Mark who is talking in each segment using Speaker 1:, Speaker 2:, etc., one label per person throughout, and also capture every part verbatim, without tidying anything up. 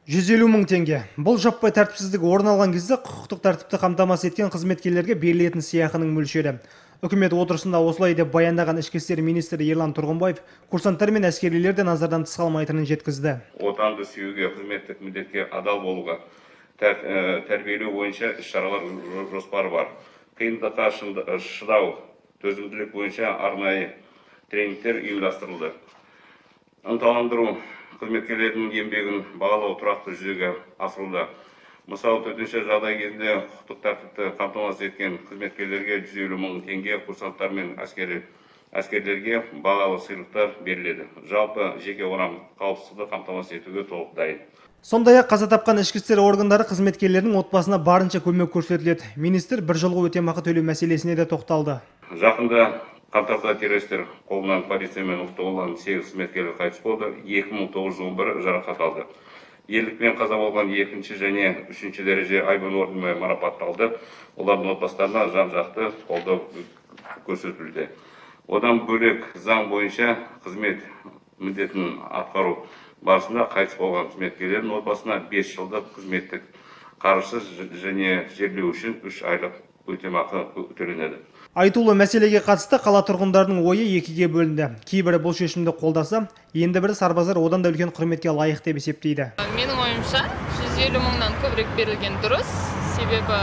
Speaker 1: жүз елу мың теңге. Бұл жаппай тәртіпсіздік орын алған кезде құқықтық тәртіпті қамтамасыз еткен қызметкерлерге берілетін сыйақының мөлшері. Үкімет отырысында осылай деп баяндаған ішкі істер министрі Ерлан Тұрғынбаев курсанттар мен әскерилер де назардан тыс қалмайтынын жеткізді.
Speaker 2: Отанды сүюге, қызметтік міндетке адал болуға, тәрбиелеу бойынша іс-шаралар жоспары бар. Қиындыққа шыдау, төзімділік бойынша арнайы тренингтер ұйымдастырылды. Ынталандыру қызметкерлердің еңбегін бағалау тұрақты жүзеге асырылды. Мысалы, төтенше жағдай кезінде құқықтық тәртіпті қамтамасыз еткен қызметкерлерге жүз елу мың теңге, курсанттар мен әскерлерге бағалы сыйлықтар беріледі. Жалпы жеке орам қауіпсіздікті қамтамасыз етуге толық дайын.
Speaker 1: Сондай-ақ қаза тапқан ішкі істер органдары қызметкерлерінің отбасына барынша көмек көрсетіледі. Министр бір жылғы өтемақы төлеу мәселесіне де тоқталды.
Speaker 2: Жақында қаңтарда террористер қолынан полициямен ұсталған сегіз қызметкер қайтыс болды, екі мың тоғыз жүз он бір жарақат алды. Ерлікпен қаза болған екінші және үшінші дәреже айбын орденімен марапатталды. Олардың отбасыларына жан-жақты қолдау көрсетілді. Одан бөлек заң бойынша қызмет міндетін атқару барысында қайтыс болған қызметкерлердің отбасына бес жылдық қызметтік қаржысыз және жерлеу үшін үш айлық өтемақы төленеді.
Speaker 1: Айтулы мәселеге қатысты қала тұрғындарының ойы екіге бөлінді. Кейбірі бұл шешімді қолдаса, енді бірі сарбаздар одан да үлкен құрметке лайық деп есептейді.
Speaker 3: Менің ойымша жүз елу мыңнан көбірек берілген дұрыс. Себебі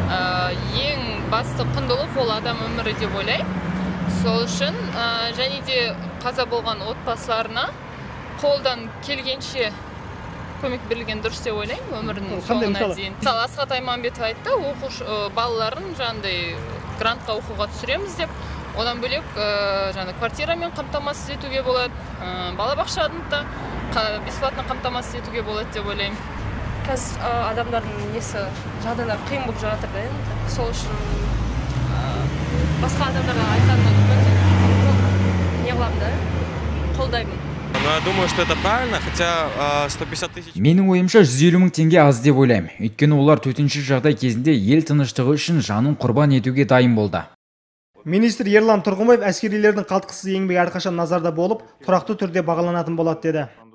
Speaker 3: ең басты құндылық ол адам өмірі деп ойлаймын. Сол үшін және де қаза болған отбасыларына қолдан келгенше көмек берілген дұрыс деп ойлаймын өмірінің соңына дейін. Мысалы, Асхат Айманбетов айтты, оқушы балаларын жаңағыдай грантқа оқуға түсіреміз деп, одан бөлек жаңа квартирамен қамтамасыз етуге болады, балабақшаны да бесплатно қамтамасыз етуге болады деп ойлаймын.
Speaker 4: Қазір адамдардың несі жағдайлар қиын болып жатыр да енді. Сол үшін басқа адамдарға айтқаным не қыламын да, қолдаймын.
Speaker 5: Но я думаю, что это правильно, хотя сто пятьдесят тысяч.
Speaker 6: Менің ойымша жүз елу мың теңге аз деп ойлаймын. Өйткені олар төтенше жағдай кезінде ел тыныштығы үшін жанын құрбан етуге дайын болды.
Speaker 1: Министр Ерлан Тұрғынбаев әскерилердің қалтқысыз еңбегі әрқашан назарда болып, тұрақты түрде бағаланатын болады деді.